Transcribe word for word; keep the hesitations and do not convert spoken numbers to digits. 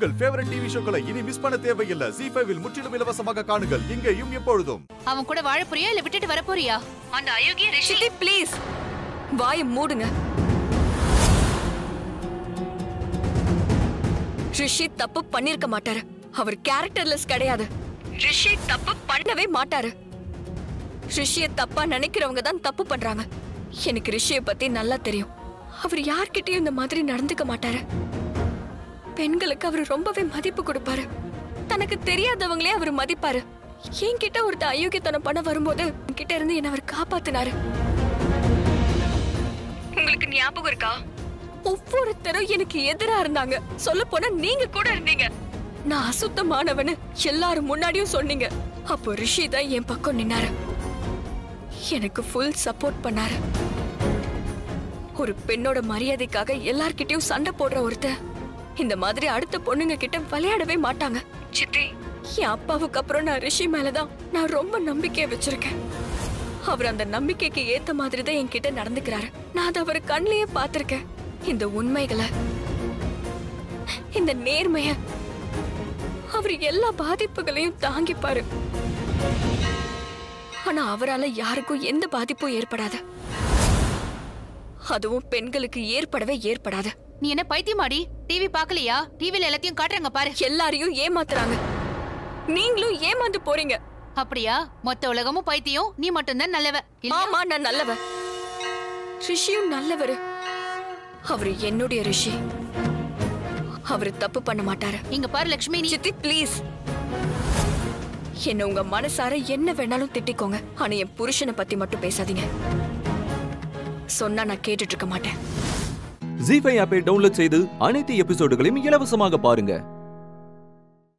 உங்கள் favourite TV ஷோக்களை இனி miss பண்ண தேவையில்லை. ஜீ ஃபைவ் இல் முற்றிலும் இலவசமாக காணுங்கள். இங்கேயும் எப்பொழுதும். அவன் கூட வாழ போறியா இல்ல விட்டுட்டு வர போறியா? அந்த அயோக்கிய ரிஷி ப்ளீஸ் வாயை மூடுங்க. ரிஷி தப்பு பண்ணிருக்க மாட்டாரு. அவர் கேரக்டர்லெஸ் கிடையாது. ரிஷி தப்பு பண்ணவே மாட்டாரு. ரிஷிய தப்பா நினைக்கிறவங்க தான் தப்பு பண்றாங்க. எனக்கு ரிஷிய பத்தி நல்லா தெரியும். அவர் யார்கிட்டயும் இந்த மாதிரி நடந்துக்க மாட்டாரு. பெண்களுக்கு அவர் ரொம்பவே மதிப்பு கொடுப்பாரு. தனக்கு தெரியாதவங்களே அவர் மதிப்பாரு. என்கிட்ட ஒருத்த அயோக்கியத்தனம் பண்ண வரும்போது கிட்ட இருந்து என்ன அவர் காப்பாத்தினாரு. உங்களுக்கு ஞாபகம் இருக்கா? ஒவ்வொருத்தரும் எனக்கு எதிரா இருந்தாங்க. சொல்ல போனா நீங்க கூட இருந்தீங்க. நான் அசுத்தமானவனு எல்லாரும் முன்னாடியும் சொன்னீங்க. அப்போ ரிஷி தான் என் பக்கம் நின்னாரு. எனக்கு ஃபுல் சப்போர்ட் பண்ணாரு. ஒரு பெண்ணோட மரியாதைக்காக எல்லார்கிட்டயும் சண்டை போடுற ஒருத்தர் இந்த மாதிரி அடுத்த பொண்ணுங்க கிட்ட விளையாடவே மாட்டாங்க. சித்தி, என் அப்பாவுக்கு அப்புறம் நான் ரிஷி மேலதான் நான் ரொம்ப நம்பிக்கையை வச்சிருக்கேன். அவர் அந்த நம்பிக்கைக்கு ஏத்த மாதிரி தான் என்கிட்ட நடந்துக்கிறாரு. நான் அதை அவர் கண்ணிலேயே பார்த்திருக்கேன். இந்த உண்மைகளை, இந்த நேர்மைய, அவர் எல்லா பாதிப்புகளையும் தாங்கிப்பாரு. ஆனா அவரால யாருக்கும் எந்த பாதிப்பும் ஏற்படாது. அதுவும் பெண்களுக்கு ஏற்படவே ஏற்படாது. நீ என்ன பைத்தியமாடி? டிவி பாக்கலையா? டிவில எல்லாத்தையும் காட்டுறாங்க பாரு. எல்லாரையும் ஏமாத்துறாங்க. நீங்களும் ஏமாந்து போறீங்க. அப்படியா? மொத்த உலகமும் பைத்தியம், நீ மட்டும்தான் நல்லவ. ஆமா, நான் நல்லவ. ரிஷியும் நல்லவரு. அவரு என்னுடைய ரிஷி. அவரு தப்பு பண்ண மாட்டாரு. இங்க பாரு லட்சுமி, நீ சித்தி ப்ளீஸ். என்ன உங்க மனசார என்ன வேணாலும் திட்டிக்கோங்க. ஆனா என் புருஷனை பத்தி மட்டும் பேசாதீங்க. சொன்னா நான் கேட்டுட்டு இருக்க மாட்டேன். ஜீ ஃபைவ் ஆப்பை டவுன்லோட் செய்து அனைத்து எபிசோடுகளையும் இலவசமாக பாருங்க.